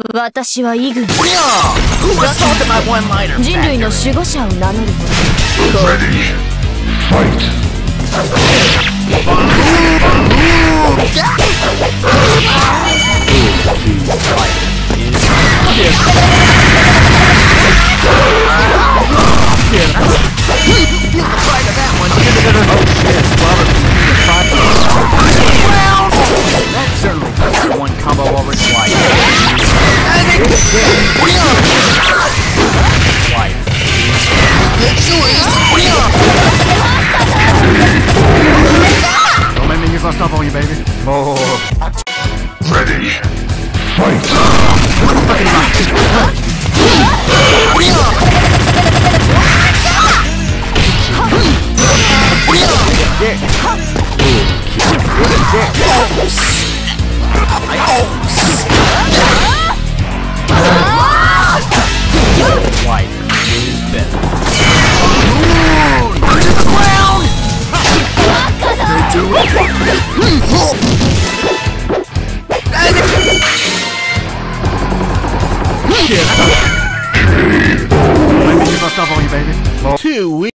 私はイグニス。 Who assaulted my one-liner? 人類の守護者を名乗る者。 Ready. Fight. That certainly puts one combo over twice. Don't make me use my stuff on you, baby. Oh. Ready. Fight. White is better. To the ground! Let me get my stuff on you, baby. 2 weeks.